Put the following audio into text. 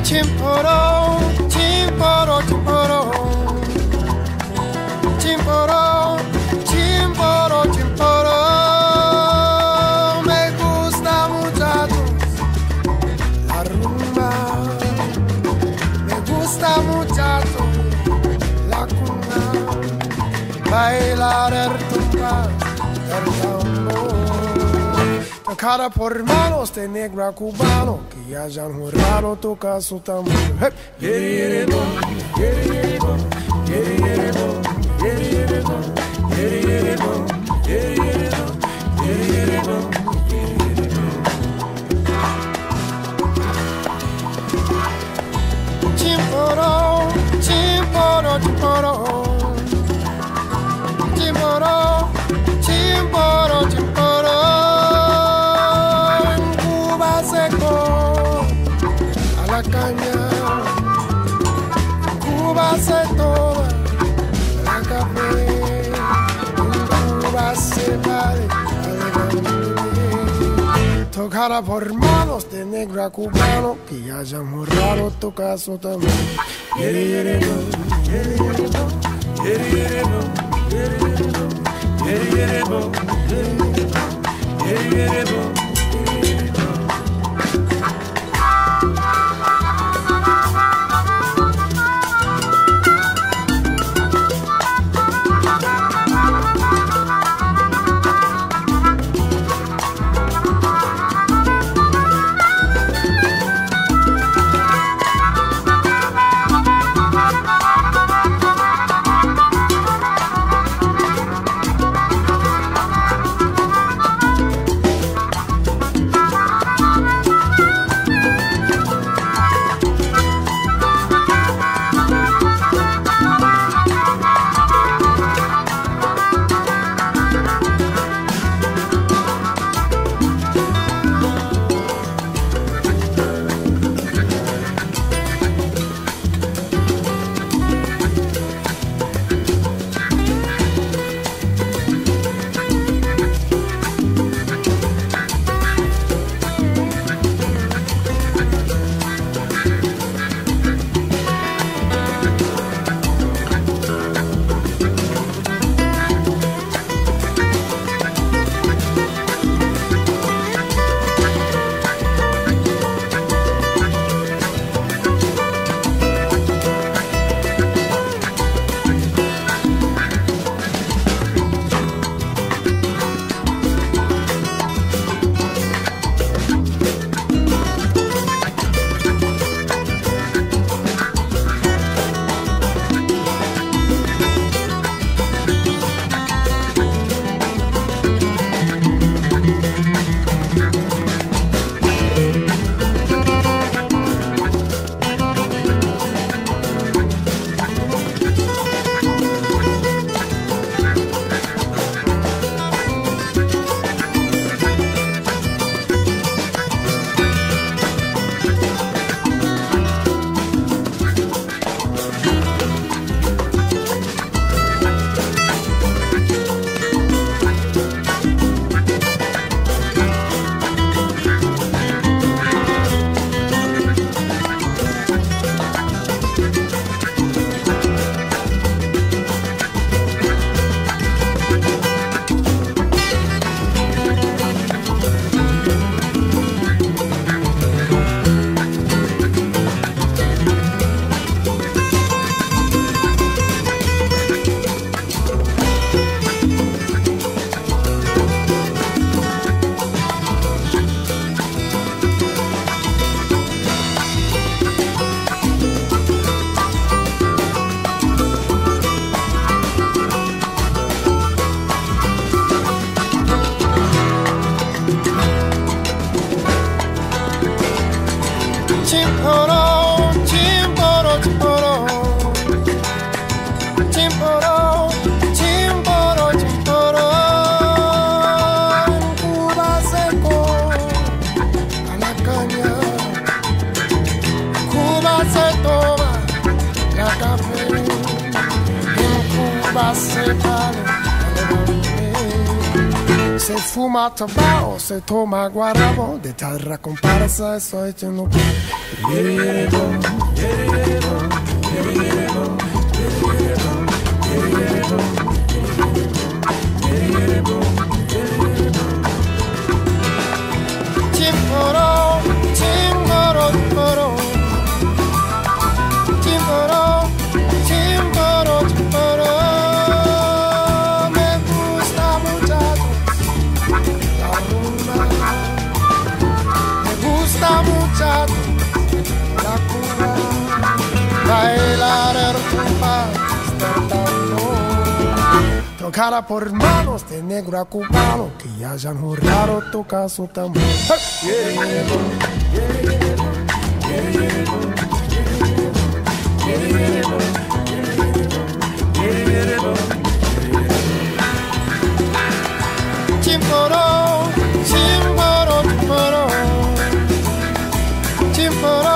Chimporo, chimporo, chimporo. Chimporo, chimporo, chimporo. Me gusta muchacho la rumba. Me gusta muchacho la cuna. Bailar el tumba, el tambor. Tocada por manos de negro cubano que hayan jurado tocar su tambor. Hey. Chimporo, chimporo, chimporo. Chimporo, chimporo, chimporo. En Cuba seco a la caña. En Cuba se toma la café. En Cuba se vale al tocada por manos de negro cubano que hayan jurado tocar su tambor. se fuma tabaco, se toma guarabo, de tal recomparsa estoy lleno. Chimporo, chimporo, chimporo, chimporo, chimporo, chimporo. Me gusta mucho la rumba, me gusta mucho la cuba, bailar el rumba, despertando, tocada por manos de negro a cubano que hayan jurado tocar su tambor. Chimporo, chimporo, chimporo, chimporo.